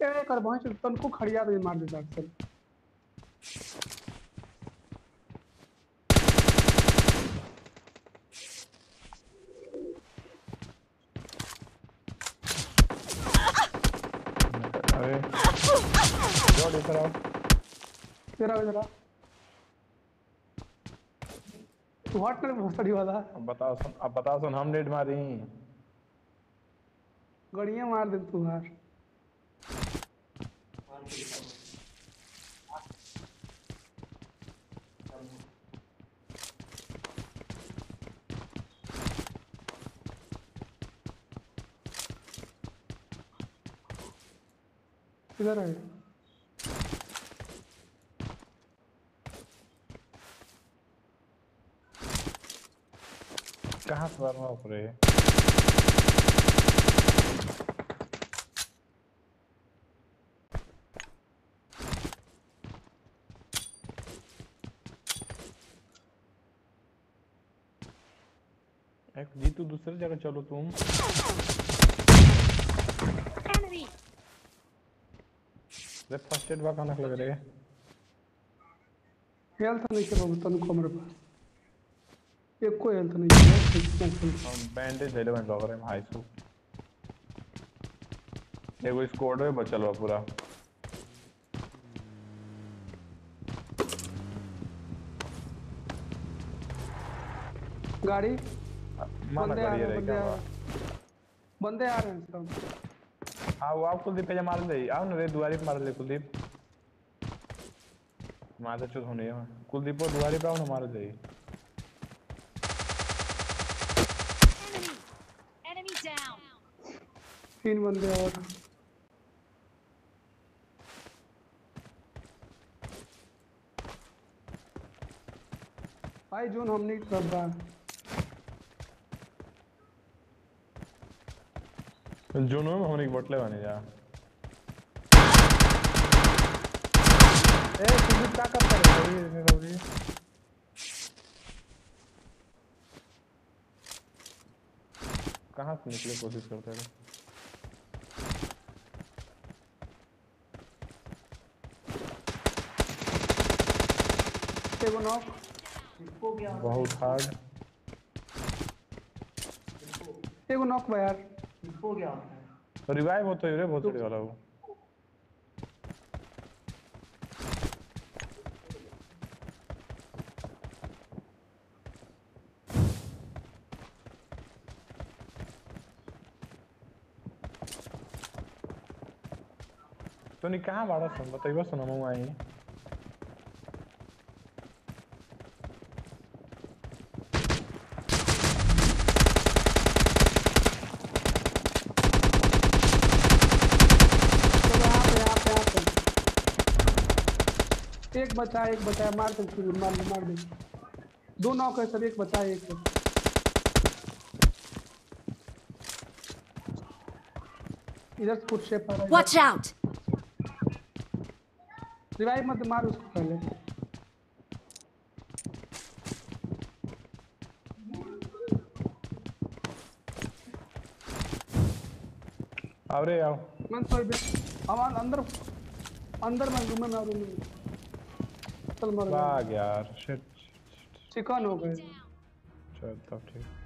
ए कर भैंस तनको खड़िया दे मार देता अक्सर। अरे जोड़ इधर आओ। तेरा व्हाट कर बहुत सारी वाला। अब बताओ सुन हम नेट मारी गड़ियां मार दे तू यार। किधर है? कहाँ से मारना ऊपर है? एक जीतू दूसरी जगह चलो तुम। फर्स्ट एड वाला कनक लग रहे हेल्थ नहीं के बाबू तनु कमरे पर एक कोई हेल्थ नहीं है। हम बैंडेज ले ले मैं लग रहे हैं हाई सू एगो स्क्वाड में बचल बा पूरा। गाड़ी माना गाड़ी रही क्या बंदे आ रहे हैं सब। हाँ वो आप कुलदीप पे मार ले आओ ना रे दुआरी पे मार ले कुलदीप मार चुत होने है कुलदीप को दुआरी पे आओ ना मार ले। तीन बंदे और भाई जोन हम नहीं कर रहा। जोन में हमने एक बटले बने जा ए तुम क्या करता है कहाँ से निकले कोशिश करते हैं एगो नॉक बहुत हार्ड एगो नॉक बा यार इसको क्या रिवाइव होता है रे बहुत बड़ी वाला वो तो नहीं कहाँ बाड़ा सुन बताइए सुना मैं आई एक बचा मार दे दो नॉक है सर एक बचा एक है। इधर से कुछ शेप आ रहा है। वॉच आउट रिवाइव मत मार उसको पहले। आओ रे आओ मन सॉरी हमारे अंदर मैं रूम में आ रूम में चल मर भाग यार शिट चिकन हो गए। चल तब ठीक